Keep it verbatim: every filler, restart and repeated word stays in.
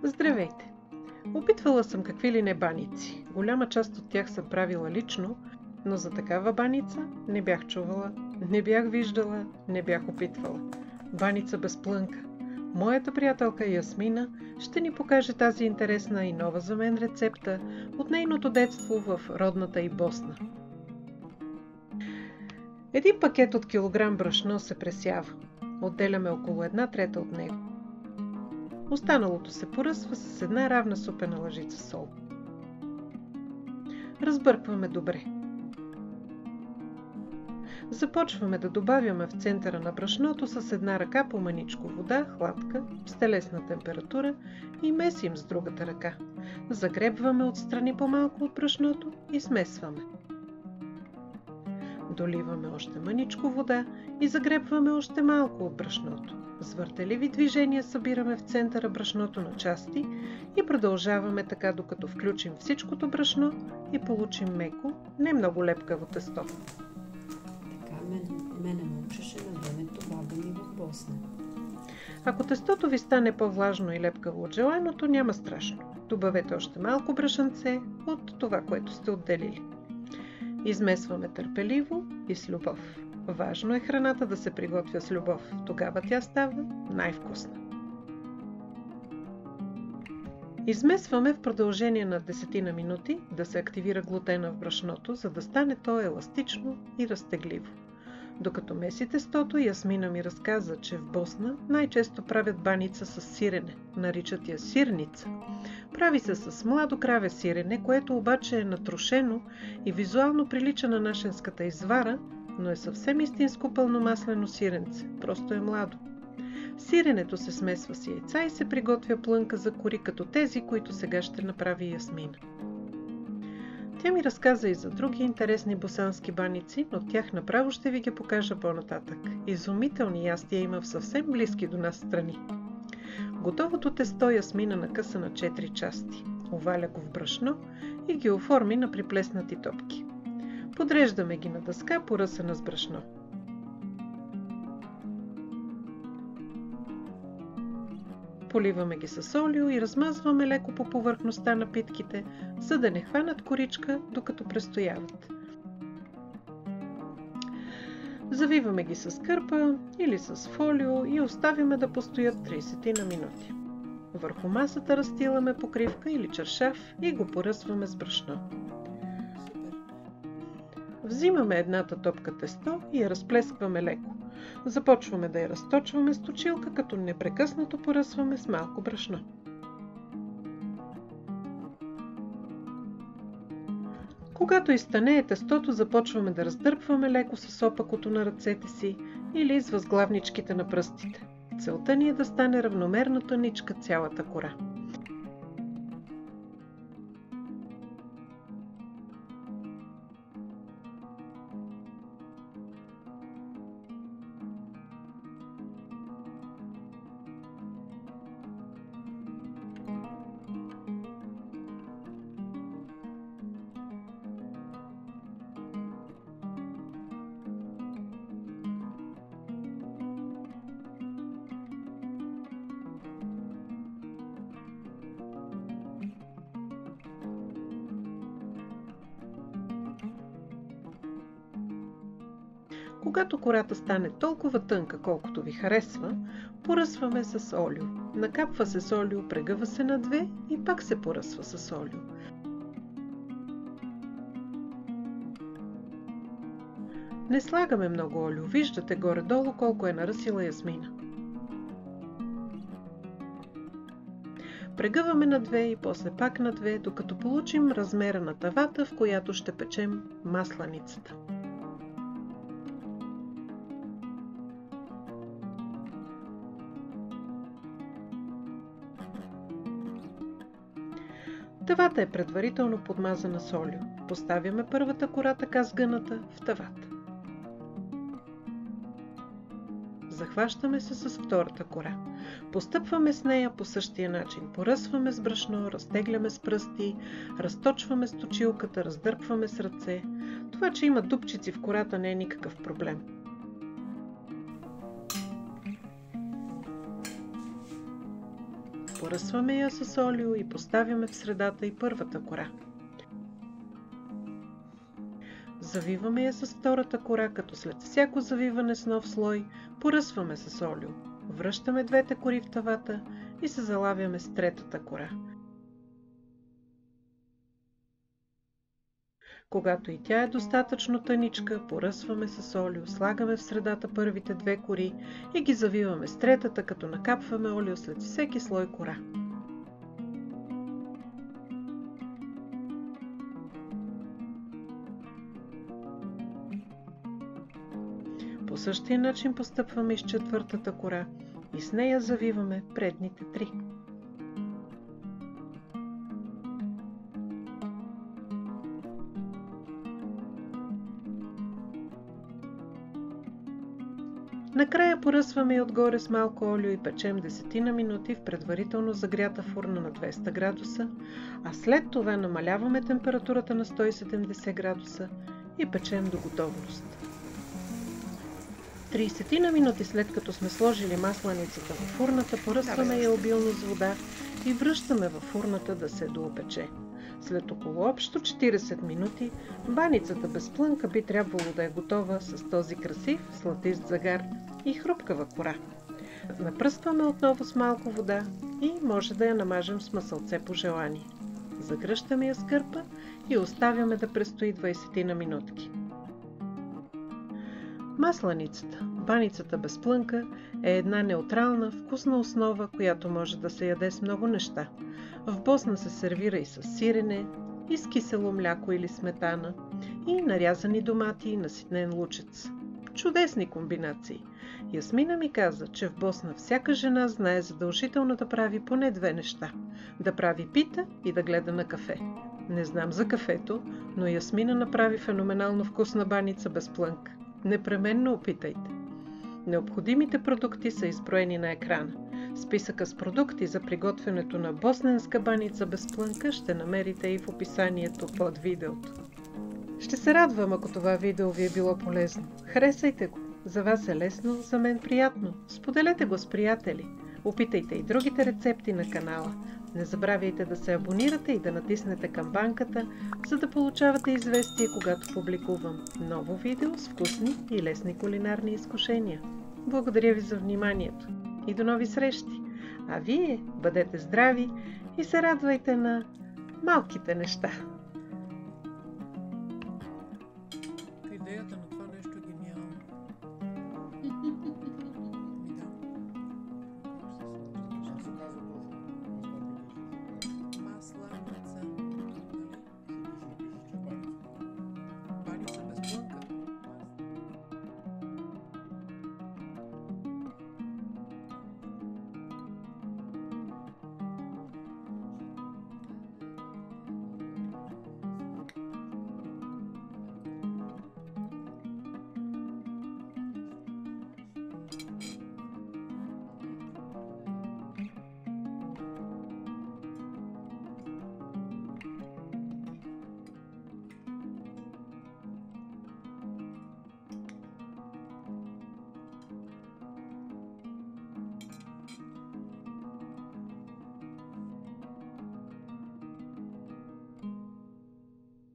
Здравейте! Опитвала съм какви ли не баници. Голяма част от тях съм правила лично, но за такава баница не бях чувала, не бях виждала, не бях опитвала. Баница без плънка. Моята приятелка Ясмина ще ни покаже тази интересна и нова за мен рецепта от нейното детство в родната й Босна. Един пакет от килограм брашно се пресява. Отделяме около една трета от него. Останалото се поръсва с една равна супена лъжица сол. Разбъркваме добре. Започваме да добавяме в центъра на брашното с една ръка по мъничко вода, хладка, с телесна температура и месим с другата ръка. Загребваме отстрани по-малко от брашното и смесваме. Доливаме още мъничко вода и загребваме още малко от брашното. С въртеливи движения събираме в центъра брашното на части и продължаваме така, докато включим всичкото брашно и получим меко, не много лепкаво тесто. Така мене ме учеше на времето баба ми в Босна. Ако тестото ви стане по-влажно и лепкаво от желаното, няма страшно. Добавете още малко брашънце от това, което сте отделили. Измесваме търпеливо и с любов. Важно е храната да се приготвя с любов. Тогава тя става най-вкусна. Измесваме в продължение на десетина минути да се активира глутена в брашното, за да стане то еластично и разтегливо. Докато меси тестото, Ясмина ми разказа, че в Босна най-често правят баница с сирене. Наричат я сирница. Прави се с младо краве сирене, което обаче е натрошено и визуално прилича на нашенската извара, но е съвсем истинско пълномаслено сиренце, просто е младо. Сиренето се смесва с яйца и се приготвя плънка за кори, като тези, които сега ще направи Ясмина. Тя ми разказа и за други интересни босански баници, но тях направо ще ви ги покажа по-нататък. Изумителни ястия има в съвсем близки до нас страни. Готовото тесто Ясмина накъса на четири части. Оваля го в брашно и ги оформи на приплеснати топки. Подреждаме ги на дъска, поръсана с брашно. Поливаме ги с олио и размазваме леко по повърхността на питките, за да не хванат коричка, докато престояват. Завиваме ги с кърпа или с фолио и оставяме да постоят трийсет на минути. Върху масата разстиламе покривка или чаршаф и го поръсваме с брашно. Взимаме едната топка тесто и я разплескваме леко. Започваме да я разточваме с точилка, като непрекъснато поръсваме с малко брашно. Когато изтънее тестото, започваме да раздърпваме леко с опакото на ръцете си или с възглавничките на пръстите. Целта ни е да стане равномерно тъничка цялата кора. Когато кората стане толкова тънка, колкото ви харесва, поръсваме с олио. Накапва се с олио, прегъва се на две и пак се поръсва с олио. Не слагаме много олио, виждате горе-долу колко е наръсила Ясмина. Прегъваме на две и после пак на две, докато получим размера на тавата, в която ще печем масланицата. Тавата е предварително подмазана с олио. Поставяме първата кора така сгъната в тавата. Захващаме се с втората кора. Постъпваме с нея по същия начин. Поръсваме с брашно, разтегляме с пръсти, разточваме с точилката, раздърпваме с ръце. Това, че има дупчици в кората, не е никакъв проблем. Поръсваме я с олио и поставяме в средата и първата кора. Завиваме я с втората кора, като след всяко завиване с нов слой поръсваме с олио. Връщаме двете кори в тавата и се залавяме с третата кора. Когато и тя е достатъчно тъничка, поръсваме с олио, слагаме в средата първите две кори и ги завиваме с третата, като накапваме олио след всеки слой кора. По същия начин постъпваме и с четвъртата кора и с нея завиваме предните три. Накрая поръсваме и отгоре с малко олио и печем десетина минути в предварително загрята фурна на двеста градуса, а след това намаляваме температурата на сто и седемдесет градуса и печем до готовност. тридесет минути след като сме сложили масланицата в фурната, поръсваме я обилно с вода и връщаме във фурната да се доопече. След около общо четиридесет минути, баницата без плънка би трябвало да е готова с този красив, златист загар и хрупкава кора. Напръскваме отново с малко вода и може да я намажем с масълце по желание. Загръщаме я с кърпа и оставяме да престои двайсет минутки. Масланицата, баницата без плънка, е една неутрална, вкусна основа, която може да се яде с много неща. В Босна се сервира и с сирене, и с кисело мляко или сметана, и нарязани домати и наситнен лучец. Чудесни комбинации! Ясмина ми каза, че в Босна всяка жена знае задължително да прави поне две неща – да прави пита и да гледа на кафе. Не знам за кафето, но Ясмина направи феноменално вкусна баница без плънка. Непременно опитайте! Необходимите продукти са изброени на екрана. Списъка с продукти за приготвянето на босненска баница без плънка ще намерите и в описанието под видеото. Ще се радвам, ако това видео ви е било полезно. Харесайте го! За вас е лесно, за мен приятно. Споделете го с приятели. Опитайте и другите рецепти на канала. Не забравяйте да се абонирате и да натиснете камбанката, за да получавате известие, когато публикувам ново видео с вкусни и лесни кулинарни изкушения. Благодаря ви за вниманието и до нови срещи! А вие бъдете здрави и се радвайте на малките неща!